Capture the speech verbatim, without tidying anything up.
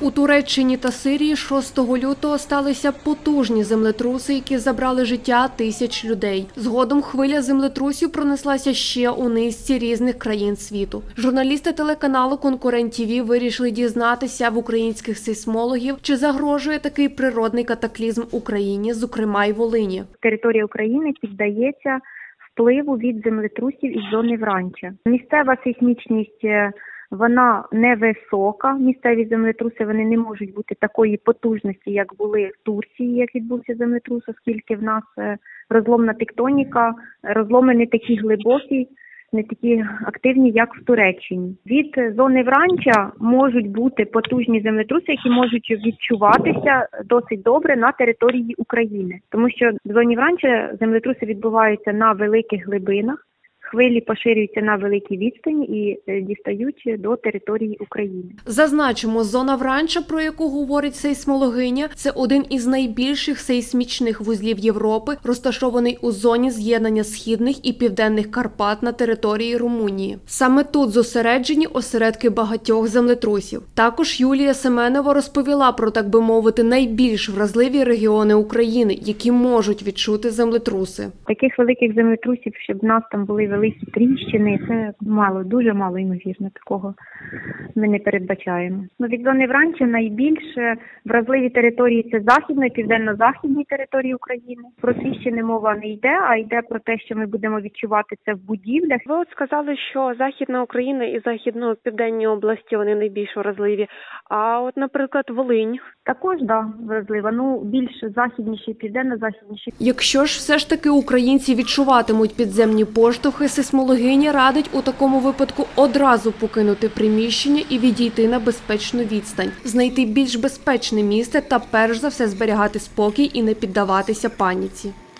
У Туреччині та Сирії шостого лютого сталися потужні землетруси, які забрали життя тисяч людей. Згодом хвиля землетрусів пронеслася ще у низці різних країн світу. Журналісти телеканалу «Конкурент ТІВІ» вирішили дізнатися в українських сейсмологів, чи загрожує такий природний катаклізм Україні, зокрема й Волині. Територія України піддається впливу від землетрусів із зони Вранча. Місцева сейсмічність вона невисока, місцеві землетруси вони не можуть бути такої потужності, як були в Турції, як відбувся землетрус, оскільки в нас розломна тектоніка, розломи не такі глибокі, не такі активні, як в Туреччині. Від зони Вранча можуть бути потужні землетруси, які можуть відчуватися досить добре на території України. Тому що в зоні Вранча землетруси відбуваються на великих глибинах, хвилі поширюються на великій відстані і дістають до території України. Зазначимо, зона Вранча, про яку говорить сейсмологиня, це один із найбільших сейсмічних вузлів Європи, розташований у зоні з'єднання східних і південних Карпат на території Румунії. Саме тут зосереджені осередки багатьох землетрусів. Також Юлія Семенова розповіла про, так би мовити, найбільш вразливі регіони України, які можуть відчути землетруси. Таких великих землетрусів, щоб в нас там були великі тріщини, це мало, дуже мало ймовірно, такого ми не передбачаємо. Ну, від зони Вранча найбільш вразливі території – це західна і південно-західні території України. Про тріщини мова не йде, а йде про те, що ми будемо відчувати це в будівлях. Ви от сказали, що Західна Україна і західно-південні області, вони найбільш вразливі. А от, наприклад, Волинь? Також, так, да, вразлива. Ну, більш західніші, південно-західніші. Якщо ж все ж таки українці відчуватимуть підземні поштовхи, сейсмологиня радить у такому випадку одразу покинути приміщення і відійти на безпечну відстань, знайти більш безпечне місце та перш за все зберігати спокій і не піддаватися паніці.